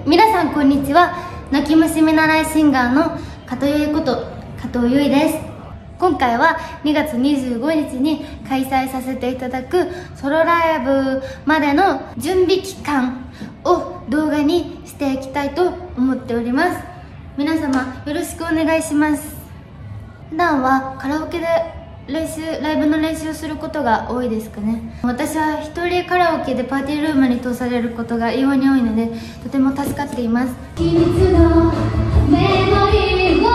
皆さんこんにちは。泣き虫見習いシンガーの加藤由衣こと加藤由衣です。今回は2月25日に開催させていただくソロライブまでの準備期間を動画にしていきたいと思っております。皆様よろしくお願いします。普段はカラオケでライブの練習をすることが多いですかね。私は一人カラオケでパーティールームに通されることが異様に多いので、とても助かっています。秘密のメモリーを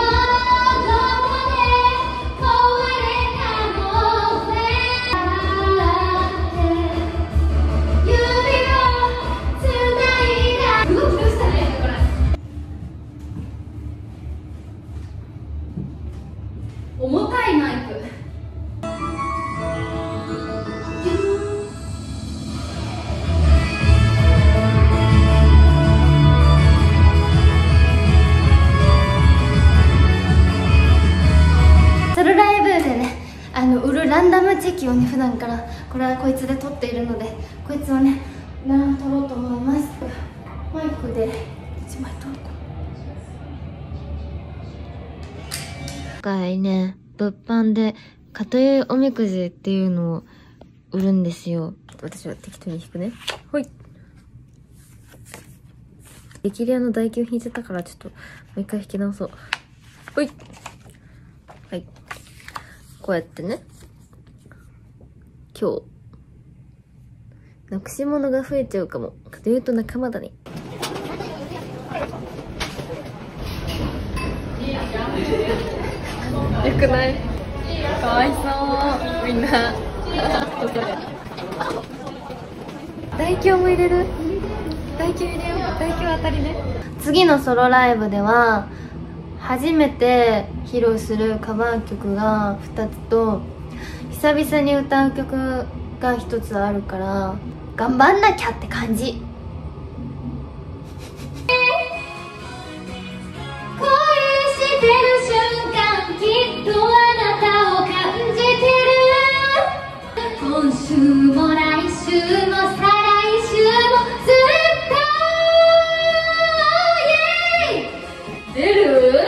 重たいマイク。ソロライブでね、売るランダムチェキをね、普段からこれはこいつで撮っているので、こいつをね撮ろうと思います。マイクで1枚撮ろうか。今回ね、物販で加藤由衣おみくじっていうのを売るんですよ。私は適当に引くね。ほい。激レアの台形引いてたから、ちょっともう一回引き直そう。ほい。はい。こうやってね、今日なくし物が増えちゃうかも。加藤由衣と仲間だね。よくない？かわいそう、みんな。台形も入れる？台形入れよう。台形当たりね。次のソロライブでは初めて披露するカバー曲が2つと、久々に歌う曲が1つあるから頑張んなきゃって感じ。今週も来週も再来週もずっと出る？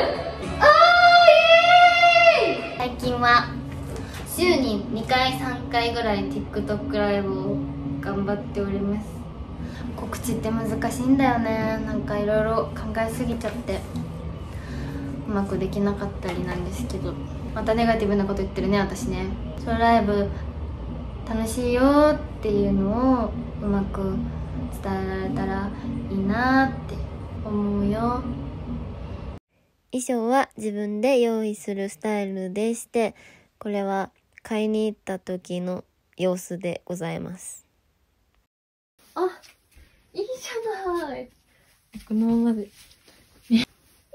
最近は週に2回3回ぐらい TikTok ライブを頑張っております。告知って難しいんだよね。なんかいろいろ考えすぎちゃってうまくできなかったりなんですけど、またネガティブなこと言ってるね、私ね。ソロライブ楽しいよっていうのをうまく伝えられたらいいなって思うよ。衣装は自分で用意するスタイルでして、これは買いに行った時の様子でございます。あ、いいじゃない。このままで。イエイ！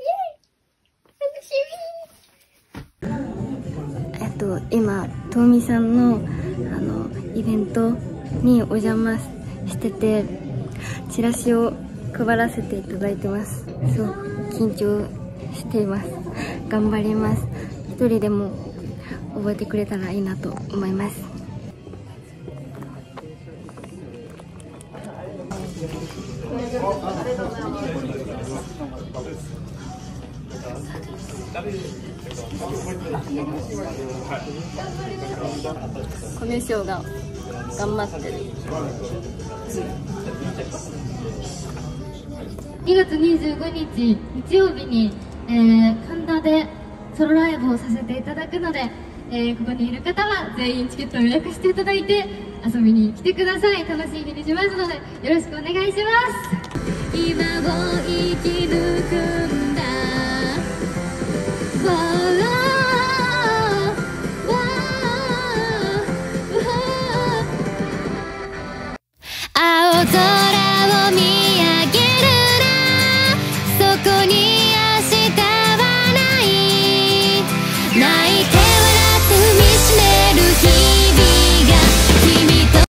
楽しみ！今、とうみさんのイベントにお邪魔してて、チラシを配らせていただいてます。そう、緊張しています。頑張ります。一人でも覚えてくれたらいいなと思います。コミュ障が頑張ってる。2月25日日曜日に、神田でソロライブをさせていただくので、ここにいる方は全員チケットを予約していただいて遊びに来てください。楽しい日にしますのでよろしくお願いします。今を生き抜くんだ